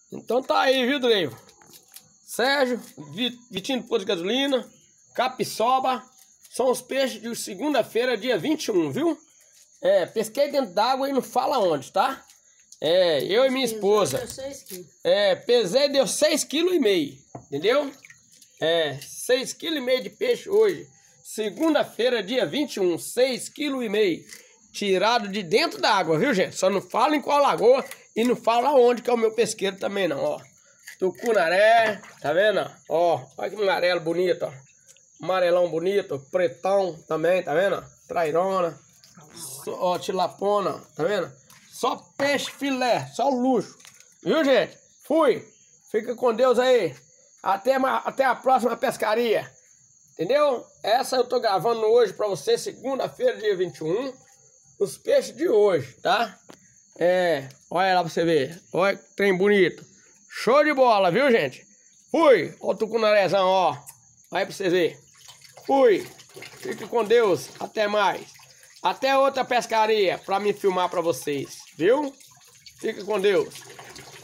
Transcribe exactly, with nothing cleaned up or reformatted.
Então tá aí, viu, Dreivo? Sérgio, Vitinho do Posto de Gasolina, Capiçoba, são os peixes de segunda-feira, dia vinte e um, viu? É, pesquei dentro d'água e não fala onde, tá? É, eu e minha esposa. É, pesei, deu seis quilos e meio, entendeu? É, seis quilos e meio de peixe hoje. Segunda-feira, dia vinte e um, seis quilos e meio. Tirado de dentro da água, viu, gente? Só não fala em qual lagoa e não fala onde que é o meu pesqueiro também, não, ó. Tucunaré, tá vendo? Ó, olha que amarelo bonito, ó. Amarelão bonito, pretão também, tá vendo? Trairona, ó, tilapona, tá vendo? Só peixe filé, só luxo. Viu, gente? Fui. Fica com Deus aí. Até, até a próxima pescaria. Entendeu? Essa eu tô gravando hoje pra você, segunda-feira, dia vinte e um. Os peixes de hoje, tá? É, olha lá pra você ver. Olha que trem bonito. Show de bola, viu, gente? Fui. Ó o tucunarézão, ó. Aí pra você ver. Fui. Fique com Deus. Até mais. Até outra pescaria pra me filmar pra vocês, viu? Fique com Deus.